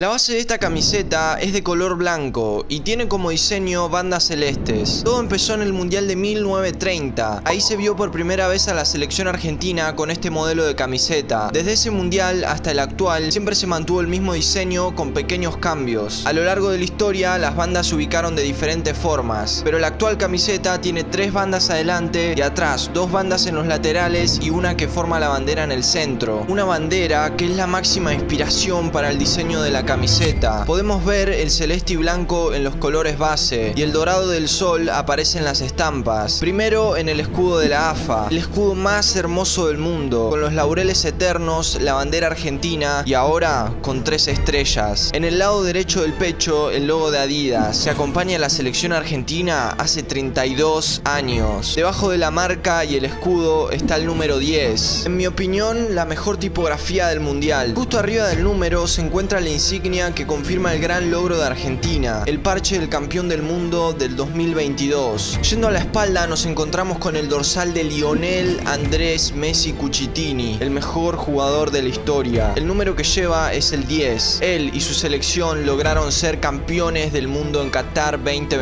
La base de esta camiseta es de color blanco y tiene como diseño bandas celestes. Todo empezó en el Mundial de 1930. Ahí se vio por primera vez a la selección argentina con este modelo de camiseta. Desde ese Mundial hasta el actual siempre se mantuvo el mismo diseño con pequeños cambios. A lo largo de la historia las bandas se ubicaron de diferentes formas, pero la actual camiseta tiene 3 bandas adelante y atrás, 2 bandas en los laterales y una que forma la bandera en el centro. Una bandera que es la máxima inspiración para el diseño de la camiseta. Podemos ver el celeste y blanco en los colores base y el dorado del sol aparece en las estampas. Primero en el escudo de la AFA, el escudo más hermoso del mundo, con los laureles eternos, la bandera argentina y ahora con 3 estrellas. En el lado derecho del pecho el logo de Adidas, que acompaña a la selección argentina hace 32 años. Debajo de la marca y el escudo está el número 10. En mi opinión, la mejor tipografía del mundial. Justo arriba del número se encuentra la insignia que confirma el gran logro de Argentina, el parche del campeón del mundo del 2022. Yendo a la espalda nos encontramos con el dorsal de Lionel Andrés Messi Cucitini, el mejor jugador de la historia. El número que lleva es el 10. Él y su selección lograron ser campeones del mundo en Qatar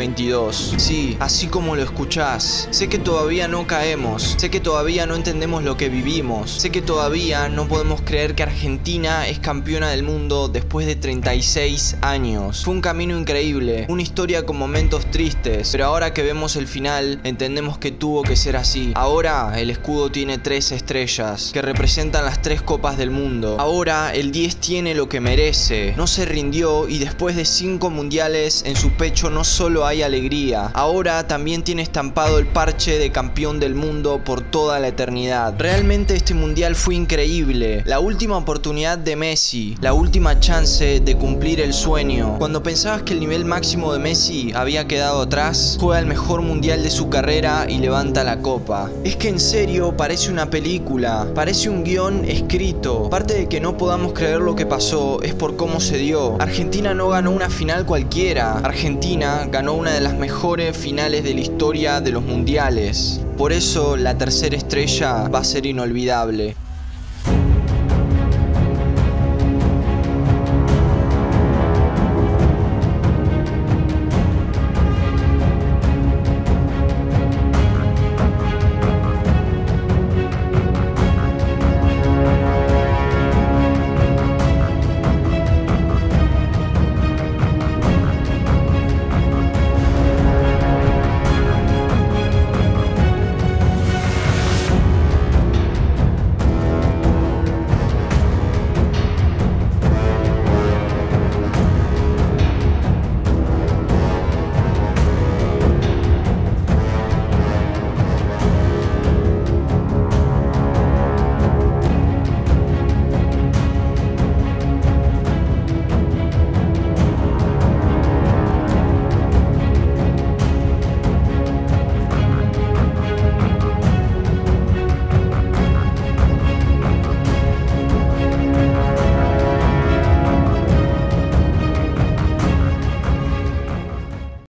2022. Sí, así como lo escuchás. Sé que todavía no caemos, sé que todavía no entendemos lo que vivimos, sé que todavía no podemos creer que Argentina es campeona del mundo después de 36 años. Fue un camino increíble, una historia con momentos tristes, pero ahora que vemos el final, entendemos que tuvo que ser así. Ahora el escudo tiene 3 estrellas, que representan las 3 copas del mundo. Ahora el 10 tiene lo que merece, no se rindió y después de 5 mundiales en su pecho no solo hay alegría, ahora también tiene estampado el parche de campeón del mundo por toda la eternidad. Realmente este mundial fue increíble, la última oportunidad de Messi, la última chance de cumplir el sueño. Cuando pensabas que el nivel máximo de Messi había quedado atrás, juega el mejor mundial de su carrera y levanta la copa. Es que en serio parece una película, parece un guión escrito. Parte de que no podamos creer lo que pasó es por cómo se dio. Argentina no ganó una final cualquiera, Argentina ganó una de las mejores finales de la historia de los mundiales. Por eso la tercera estrella va a ser inolvidable.